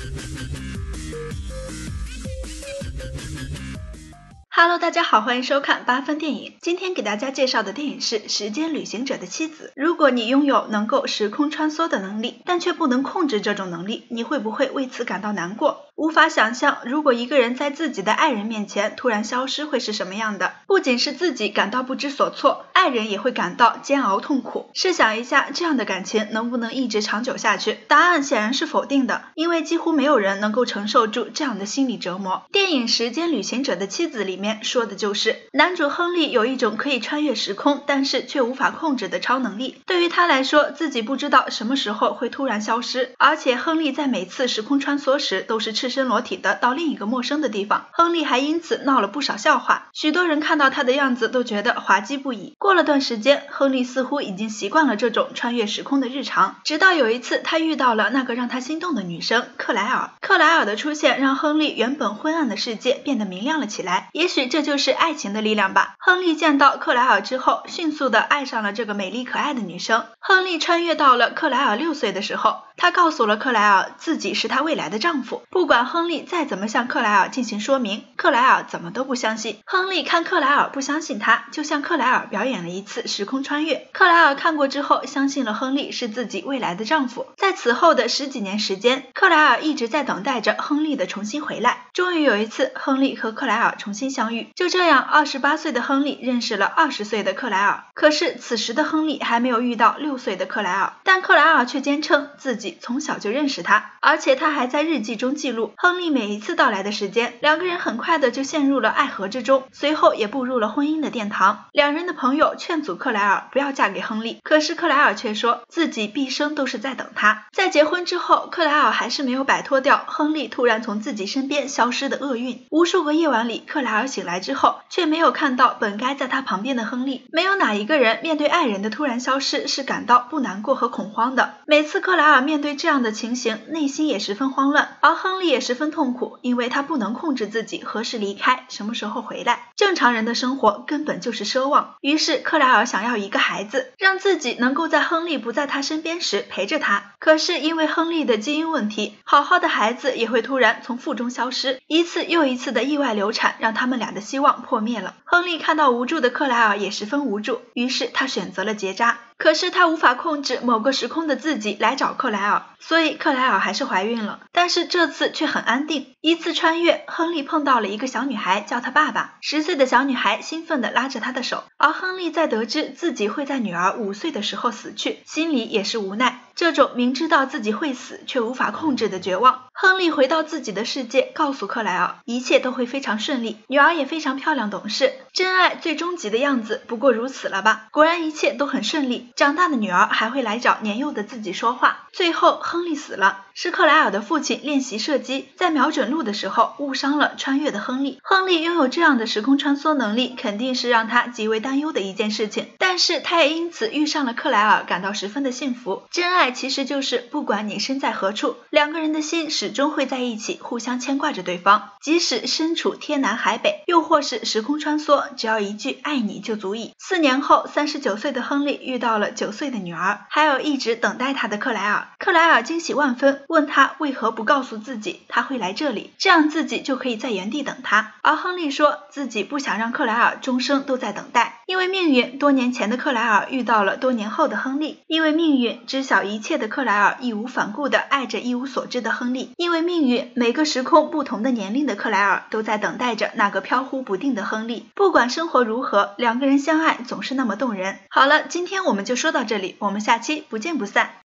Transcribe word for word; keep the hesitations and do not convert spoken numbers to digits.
Hello， 大家好，欢迎收看八分电影。今天给大家介绍的电影是《时间旅行者的妻子》。如果你拥有能够时空穿梭的能力，但却不能控制这种能力，你会不会为此感到难过？无法想象，如果一个人在自己的爱人面前突然消失会是什么样的。不仅是自己感到不知所措，爱人也会感到煎熬痛苦。试想一下，这样的感情能不能一直长久下去？答案显然是否定的，因为几乎没有人能够承受住这样的心理折磨。电影《时间旅行者的妻子》里面说的就是男主亨利有一种可以穿越时空，但是却无法控制的超能力。对于他来说，自己不知道什么时候会突然消失，而且亨利在每次时空穿梭时都是赤身裸体的到另一个陌生的地方，亨利还因此闹了不少笑话，许多人看到他的样子都觉得滑稽不已。过了段时间，亨利似乎已经习惯了这种穿越时空的日常，直到有一次他遇到了那个让他心动的女生克莱尔。克莱尔的出现让亨利原本昏暗的世界变得明亮了起来，也许这就是爱情的力量吧。亨利见到克莱尔之后，迅速地爱上了这个美丽可爱的女生。亨利穿越到了克莱尔六岁的时候，他告诉了克莱尔自己是他未来的丈夫。不管亨利再怎么向克莱尔进行说明，克莱尔怎么都不相信。亨利看克莱尔不相信他，就向克莱尔表演了一次时空穿越。克莱尔看过之后，相信了亨利是自己未来的丈夫。在此后的十几年时间，克莱尔一直在等待着亨利的重新回来。终于有一次，亨利和克莱尔重新相遇。就这样，二十八岁的亨利认识了二十岁的克莱尔。可是此时的亨利还没有遇到六岁的克莱尔，但克莱尔却坚称自己从小就认识他，而且他还在日记中记录亨利每一次到来的时间。两个人很快的就陷入了爱河之中，随后也步入了婚姻的殿堂。两人的朋友劝阻克莱尔不要嫁给亨利，可是克莱尔却说自己毕生都是在等他。在结婚之后，克莱尔还是没有摆脱掉亨利突然从自己身边消失的厄运。无数个夜晚里，克莱尔醒来之后却没有看到本该在他旁边的亨利。没有哪一个人面对爱人的突然消失是感到不难过和恐慌的。每次克莱尔面对这样的情形，内心也十分慌乱，而亨利也十分痛苦，因为他不能控制自己何时离开，什么时候回来。正常人的生活根本就是奢望，于是克莱尔想要一个孩子，让自己能够在亨利不在他身边时陪着他。可是因为亨利的基因问题，好好的孩子也会突然从腹中消失，一次又一次的意外流产让他们俩的希望破灭了。亨利看到无助的克莱尔也十分无助，于是他选择了结扎。可是他无法控制某个时空的自己来找克莱尔，所以克莱尔还是怀孕了，但是这次却很安定。一次穿越，亨利碰到了一个小女孩，叫她爸爸。十岁的小女孩兴奋地拉着他的手，而亨利在得知自己会在女儿五岁的时候死去，心里也是无奈。这种明知道自己会死却无法控制的绝望。亨利回到自己的世界，告诉克莱尔一切都会非常顺利，女儿也非常漂亮懂事，真爱最终极的样子不过如此了吧。果然一切都很顺利，长大的女儿还会来找年幼的自己说话。最后亨利死了，是克莱尔的父亲练习射击，在瞄准路的时候误伤了穿越的亨利。亨利拥有这样的时空穿梭能力，肯定是让他极为担忧的一件事情，但是他也因此遇上了克莱尔，感到十分的幸福。真爱其实就是不管你身在何处，两个人的心始终会在一起，互相牵挂着对方，即使身处天南海北，又或是时空穿梭，只要一句爱你就足以。四年后，三十九岁的亨利遇到了九岁的女儿，还有一直等待他的克莱尔。克莱尔惊喜万分，问他为何不告诉自己他会来这里，这样自己就可以在原地等他。而亨利说自己不想让克莱尔终生都在等待，因为命运，多年前的克莱尔遇到了多年后的亨利；因为命运，知晓一切的克莱尔义无反顾地爱着一无所知的亨利；因为命运，每个时空不同的年龄的克莱尔都在等待着那个飘忽不定的亨利。不管生活如何，两个人相爱总是那么动人。好了，今天我们就说到这里，我们下期不见不散。